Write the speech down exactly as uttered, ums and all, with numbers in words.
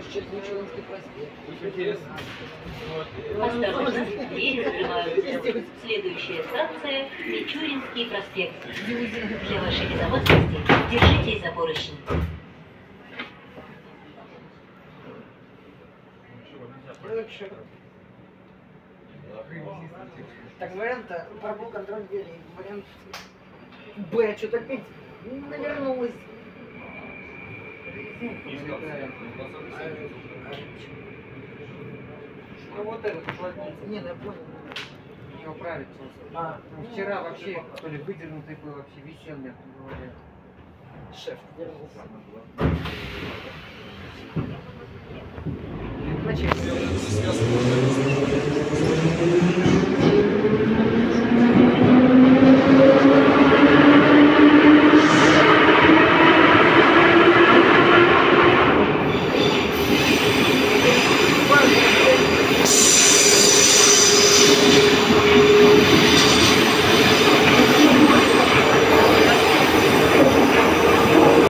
Мичуринский проспект. Интересно. Осторожно, двери закрываются. Следующая станция – Мичуринский проспект. Для вашей безопасности держитесь за поручни. Так, вариант пробыл контроль двери. Вариант Б, что-то опять навернулось. Ну вот этот уплотнится. Не, ну я понял. Его править просто. А, ну, вчера вообще, то ли выдернутый был, вообще висел, мне говоря. Шеф, вернулся. Начали.